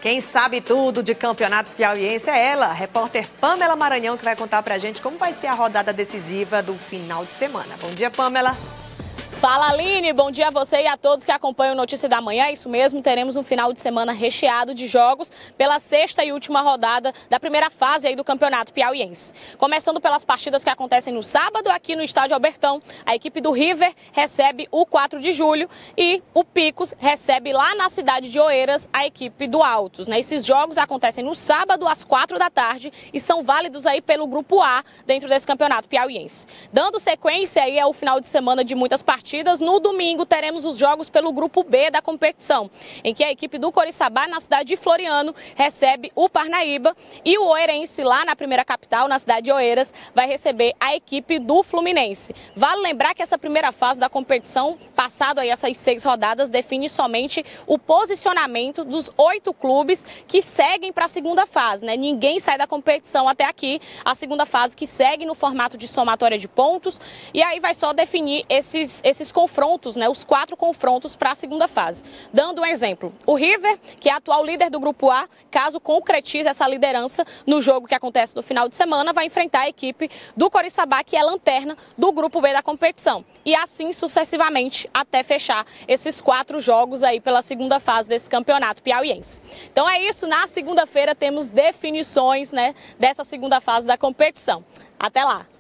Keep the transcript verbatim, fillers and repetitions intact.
Quem sabe tudo de campeonato piauiense é ela, a repórter Pamela Maranhão, que vai contar pra gente como vai ser a rodada decisiva do final de semana. Bom dia, Pamela. Fala, Aline, bom dia a você e a todos que acompanham o Notícia da Manhã. É isso mesmo, teremos um final de semana recheado de jogos pela sexta e última rodada da primeira fase aí do Campeonato Piauiense. Começando pelas partidas que acontecem no sábado aqui no Estádio Albertão, a equipe do River recebe o quatro de julho e o Picos recebe lá na cidade de Oeiras a equipe do Altos. Né? Esses jogos acontecem no sábado às quatro da tarde e são válidos aí pelo Grupo A dentro desse Campeonato Piauiense. Dando sequência aí ao final de semana de muitas partidas, no domingo teremos os jogos pelo Grupo B da competição, em que a equipe do Coriçaba, na cidade de Floriano, recebe o Parnaíba e o Oeirense, lá na primeira capital, na cidade de Oeiras, vai receber a equipe do Fluminense. Vale lembrar que essa primeira fase da competição, passado aí essas seis rodadas, define somente o posicionamento dos oito clubes que seguem para a segunda fase, né? Ninguém sai da competição até aqui, a segunda fase que segue no formato de somatória de pontos, e aí vai só definir esses esses confrontos, né, os quatro confrontos para a segunda fase. Dando um exemplo, o River, que é atual líder do Grupo A, caso concretize essa liderança no jogo que acontece no final de semana, vai enfrentar a equipe do Coriçaba, que é lanterna do Grupo B da competição. E assim sucessivamente até fechar esses quatro jogos aí pela segunda fase desse campeonato piauiense. Então é isso, na segunda-feira temos definições, né, dessa segunda fase da competição. Até lá!